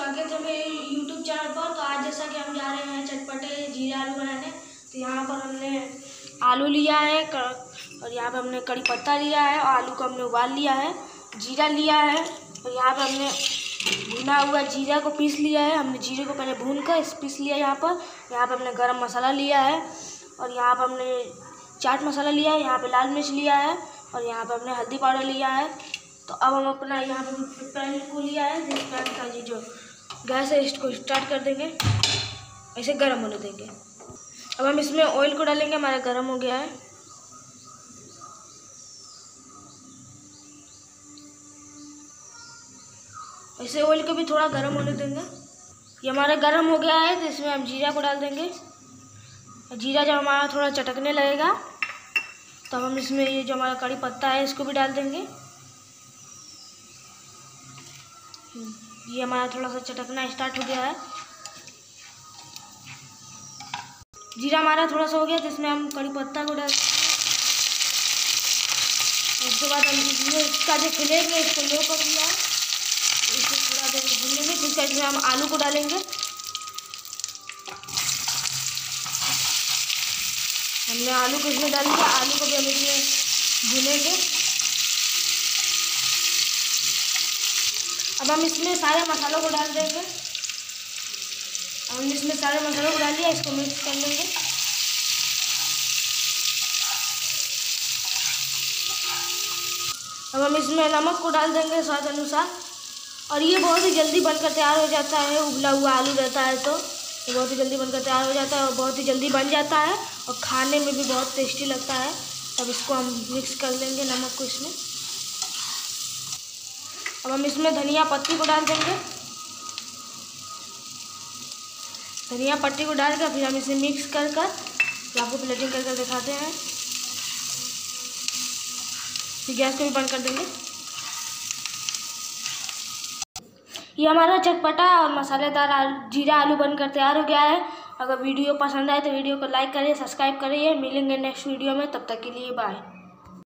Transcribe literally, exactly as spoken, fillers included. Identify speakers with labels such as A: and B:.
A: स्वागत है मेरे यूट्यूब चैनल पर। तो आज जैसा कि हम जा रहे हैं चटपटे जीरा आलू बनाने। तो यहाँ पर हमने आलू लिया है और यहाँ पर हमने कड़ी पत्ता लिया है और आलू को हमने उबाल लिया है, जीरा लिया है और यहाँ पर हमने भुना हुआ जीरा को पीस लिया है। हमने जीरे को पहले भून कर पीस लिया है। यहाँ पर यहाँ पर हमने गरम मसाला लिया है और यहाँ पर हमने चाट मसाला लिया है, यहाँ पर लाल मिर्च लिया है और यहाँ पर हमने हल्दी पाउडर लिया है। तो अब हम अपना यहाँ पर पैन को लिया है, जिस पैन का जी जो गैस है इसको स्टार्ट कर देंगे, ऐसे गर्म होने देंगे। अब हम इसमें ऑयल को डालेंगे, हमारा गर्म हो गया है। ऐसे ऑयल को भी थोड़ा गर्म होने देंगे। ये हमारा गर्म हो गया है, तो इसमें हम जीरा को डाल देंगे। जीरा जब हमारा थोड़ा चटकने लगेगा तो हम इसमें ये जो हमारा कड़ी पत्ता है इसको भी डाल देंगे। ये हमारा थोड़ा सा चटकना स्टार्ट हो गया है। जीरा हमारा थोड़ा सा हो गया, तो इसमें हम कड़ी पत्ता को डाल, उसके बाद हम इसमें इसका जो फ्लेम है इसको लो कर दिया है, इसको थोड़ा देर भून लेंगे। फिर साइड में हम आलू को डालेंगे। हमने आलू को इसमें डाल दिया, आलू को भी हम इसमें भूनेंगे। अब हम इसमें सारे मसालों को डाल देंगे। हमने इसमें सारे मसालों को डाल दिया, इसको मिक्स कर लेंगे। अब हम इसमें नमक को डाल देंगे स्वाद अनुसार। और ये बहुत ही जल्दी बनकर तैयार हो जाता है, उबला हुआ आलू रहता है तो ये बहुत ही जल्दी बनकर तैयार हो जाता है और बहुत ही जल्दी बन जाता है और खाने में भी बहुत टेस्टी लगता है। अब इसको हम मिक्स कर लेंगे नमक को इसमें। अब हम इसमें धनिया पत्ती को डाल देंगे। धनिया पत्ती को डालकर फिर हम इसे मिक्स कर कर आपको प्लेटिंग कर कर दिखाते हैं। फिर गैस को भी बंद कर देंगे। ये हमारा चटपटा और मसालेदार जीरा आलू बनकर तैयार हो गया है। अगर वीडियो पसंद आए तो वीडियो को लाइक करिए, सब्सक्राइब करिए। मिलेंगे नेक्स्ट वीडियो में, तब तक के लिए बाय।